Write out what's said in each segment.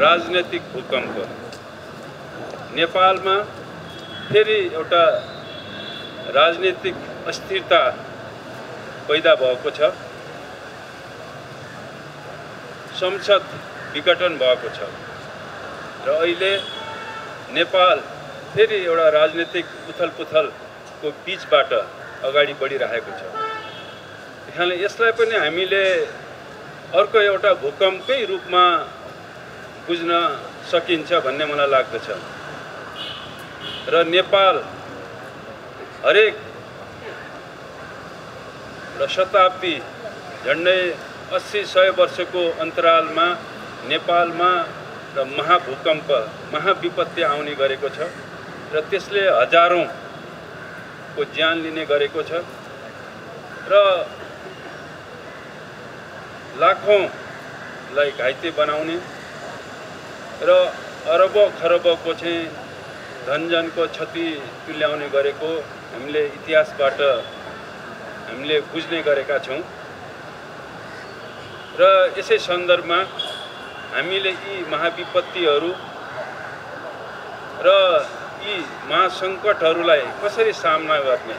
राजनीतिक भूकम्प नेपालमा फेरि एउटा राजनीतिक अस्थिरता पैदा भएको छ। संसद विघटन भएको छ र अहिले नेपाल फेरि एउटा राजनीतिक उथलपुथलको बीचबाट अगाडि बढिरहेको छ। त्यसैले यसलाई पनि हामीले अर्को एउटा भूकम्पकै रूपमा बुझ्न सकिन्छ भन्ने मलाई लाग्दछ र नेपाल हरेक शताब्दी झन्डै 80-100 वर्षको अन्तरालमा नेपालमा र महाभूकम्प महाविपत्ति आउने गरेको छ र त्यसले हजारौंको ज्यान लिने गरेको छ र लाखौंलाई घाइते बनाउने र अरबौं खरबौंको चाहिँ धनजनको क्षति तुल्याउने गरेको हामीले इतिहासबाट हामीले बुझ्ने गरेका छौं र यसै सन्दर्भमा हामीले यी महाविपत्तिहरू र यी महासंकटहरूलाई कसरी सामना गर्ने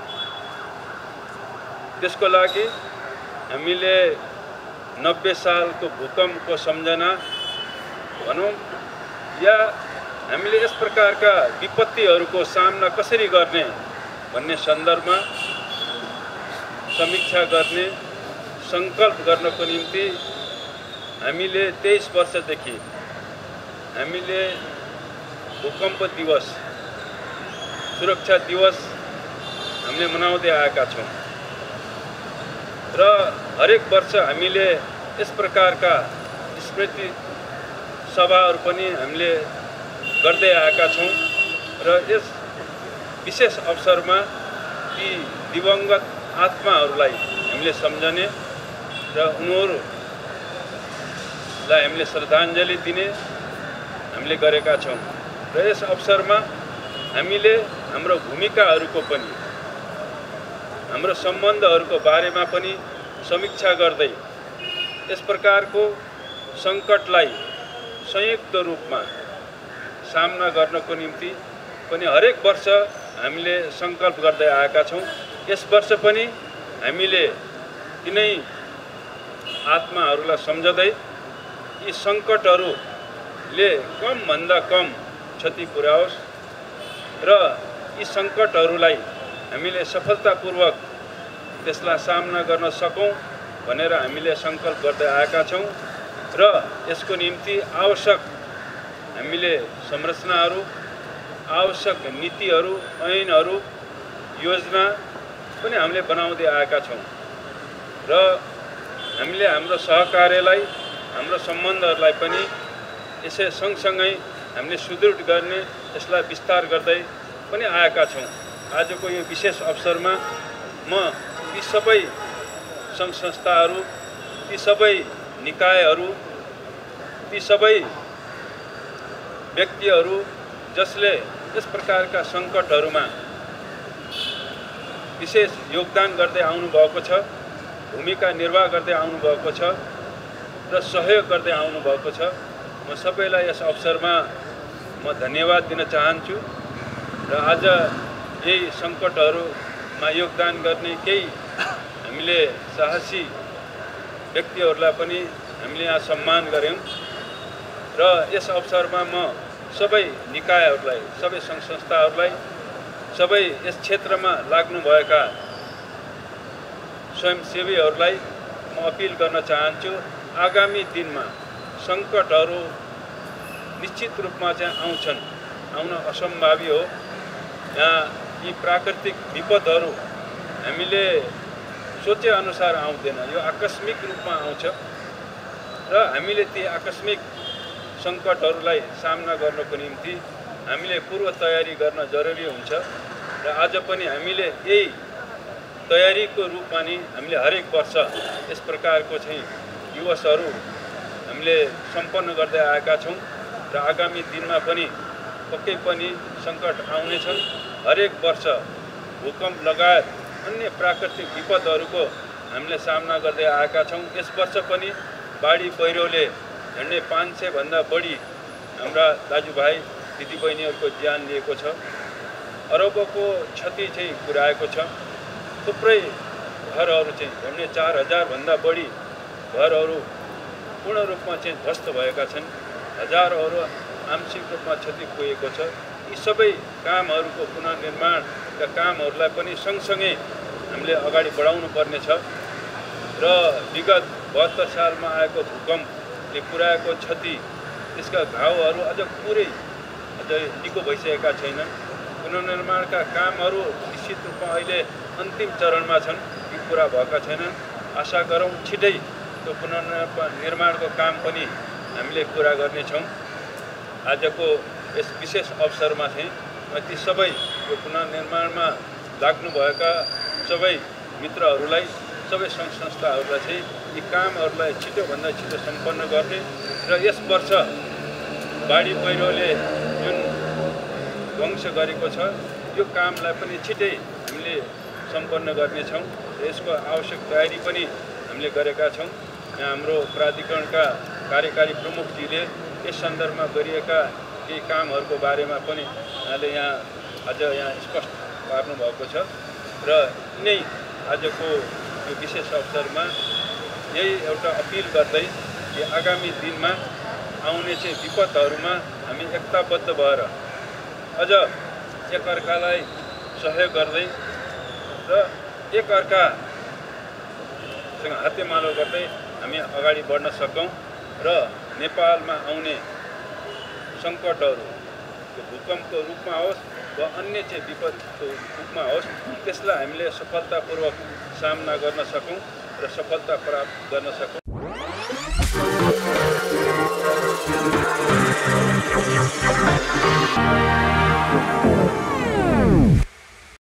त्यसको लागि हामीले 90 सालको भूकम्पको सम्झना भनौं या हामीले यस प्रकारका विपत्तिहरूको सामना कसरी गर्ने भन्ने सन्दर्भमा समीक्षा गर्ने संकल्प गर्नको निम्ति हामीले 23 वर्षदेखि हामीले भूकम्प दिवस सुरक्षा दिवस हामीले मनाउँदै आएका छौं र हरेक वर्ष हामीले यस प्रकारका स्मृति सभाहरू पनि हामीले गर्दै आएका छौं र यस विशेष अवसरमा ती दिवंगत आत्माहरूलाई हामीले सम्झने र उनीहरूलाई हामीले श्रद्धाञ्जली दिने हामीले गरेका छौं र यस अवसरमा हामीले हाम्रो भूमिकाहरूको पनि हाम्रो सम्बन्धहरूको बारेमा पनि समीक्षा गर्दै यस प्रकारको संकटलाई संयुक्त रूपमा सामना गर्नको निम्ति पनि हरेक वर्ष हामीले संकल्प गर्दै आएका छौं। यस वर्ष पनि हामीले तिनै आत्माहरूलाई सम्झदै यी संकटहरूले कम भन्दा कम क्षति पुर्याओस् र यी संकटहरूलाई हामीले सफलतापूर्वक त्यसलाई सामना गर्न सकौं भनेर हामीले संकल्प गर्दै आएका छौं र यसको निम्ति आवश्यक हामीले संरचनाहरू आवश्यक नीतिहरू ऐनहरू योजना पनि हामीले बनाउँदै आएका छौं र हामीले हाम्रो सहकार्यलाई हाम्रो सम्बन्धहरूलाई पनि यसै सँगसँगै हामीले सुदृढ गर्ने यसलाई विस्तार गर्दै पनि आएका छौं। आजको यो विशेष अवसरमा म ती सबै संघ संस्थाहरू ती सबै निकायहरू ती सबै व्यक्तिहरू जसले यस प्रकारका संकटहरूमा विशेष योगदान गर्दै आउनु भएको छ भूमिका निर्वाह गर्दै आउनु भएको छ र सहयोग गर्दै आउनु भएको छ म सबैलाई यस अवसरमा म धन्यवाद दिन चाहन्छु र आज यही संकटहरूमा योगदान गर्ने केही हामीले साहसी व्यक्तिहरूलाई पनि हामीले यहाँ सम्मान गर्यौं र यस अवसरमा म सबै निकायहरूलाई सबै संघ संस्थाहरूलाई सबै यस क्षेत्रमा लाग्नुभएका स्वयंसेवीहरूलाई म अपिल गर्न चाहन्छु आगामी दिनमा संकटहरू निश्चित रूपमा चाहिँ आउन असम्भावी हो। यहाँ यी प्राकृतिक विपदहरू हामीले सोचे अनुसार आउँदैन यो आकस्मिक रूपमा आउँछ र हामीले ती आकस्मिक संकटहरूलाई सामना गर्नको निम्ति हामीले पूर्व तयारी गर्न जरुरी हुन्छ र आज पनि हामीले यही तयारीको रूपमा नि हामीले हरेक वर्ष यस प्रकारको चाहिँ दिवसहरू हामीले सम्पन्न गर्दै आएका छौं र आगामी दिनमा पनि पक्कै पनि संकट आउनेछन्। हरेक वर्ष भूकम्प लगायत अन्य प्राकृतिक विपदहरूको हामीले सामना गर्दै आएका छौं। यस वर्ष पनि बाढी पहिरोले झन्डै 500 भन्दा बढी हाम्रा दाजुभाइ दिदीबहिनीहरूको ज्यान लिएको छ। अरबको क्षति चाहिँ पुर्याएको छ। थुप्रै घरहरू चाहिँ झन्डै 4000 भन्दा बढी घरहरू पूर्ण रूपमा चाहिँ ध्वस्त भएका छन्। हजारौँहरू आंशिक रूपमा क्षति पुगेको छ। यी सबै कामहरूको पुनर्निर्माणका कामहरूलाई पनि सँगसँगै हामीले अगाडि बढाउनु पर्ने छ र विगत 72 सालमा आएको भूकम्पले पुर्याएको क्षति, त्यसका घाउहरू अझ निको भइसकेका छैनन्। पुनर्निर्माणका कामहरू निश्चित रूपमा अहिले अन्तिम चरणमा छन्, ती पुरा भएका छैनन्। आशा गरौँ छिटै त्यो पुनर्निर्माणको काम पनि हामीले पुरा गर्नेछौँ। आजको यस विशेष अवसरमा चाहिँ म ती सबै यो पुनर्निर्माणमा लाग्नुभएका सबै मित्रहरूलाई, सबै सङ्घ संस्थाहरूलाई चाहिँ यी कामहरूलाई छिटोभन्दा छिटो सम्पन्न गर्ने र यस वर्ष बाढी पहिरोले जुन ध्वंस गरेको छ यो कामलाई पनि छिटै हामीले सम्पन्न गर्नेछौँ। यसको आवश्यक तयारी पनि हामीले गरेका छौँ। यहाँ हाम्रो प्राधिकरणका कार्यकारी प्रमुखजीले यस सन्दर्भमा गरिएका केही कामहरूको बारेमा पनि उहाँले यहाँ स्पष्ट पार्नुभएको छ र यिनै आजको यो विशेष अवसरमा यही एउटा अपिल गर्दै कि आगामी दिनमा आउने चाहिँ विपदहरूमा हामी एकताबद्ध भएर अझ एकअर्कालाई सहयोग गर्दै र एकअर्कासँग हातेमालो गर्दै हामी अगाडि बढ्न सकौँ र नेपालमा आउने सङ्कटहरू भूकम्पको रूपमा होस् वा अन्य चाहिँ विपदको रूपमा होस् त्यसलाई हामीले सफलतापूर्वक सामना गर्न सकौँ र सफलता प्राप्त गर्न सकौँ।